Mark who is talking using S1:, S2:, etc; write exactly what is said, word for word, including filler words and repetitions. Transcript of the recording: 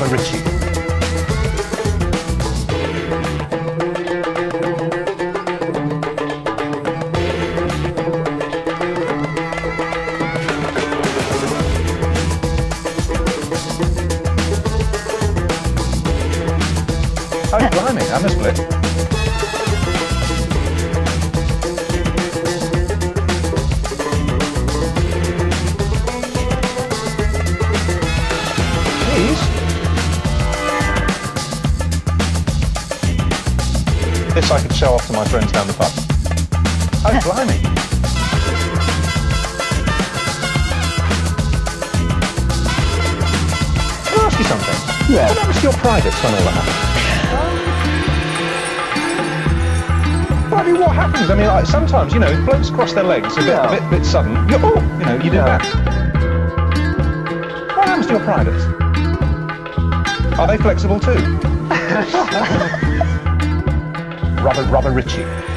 S1: Rubber Richie. Oh, blimey, I'm a split. Please? This I could show off to my friends down the pub. Oh, blimey. Can I ask you something?
S2: Yeah.
S1: What happens to your privates when all that happens? Well, I mean, what happens? I mean, like, sometimes, you know, blokes cross their legs a bit,
S2: Yeah.
S1: a bit, bit sudden. You're, oh, you know, you did
S2: Yeah.
S1: that. What happens to your privates? Are they flexible too? Rubber, Rubber Richie.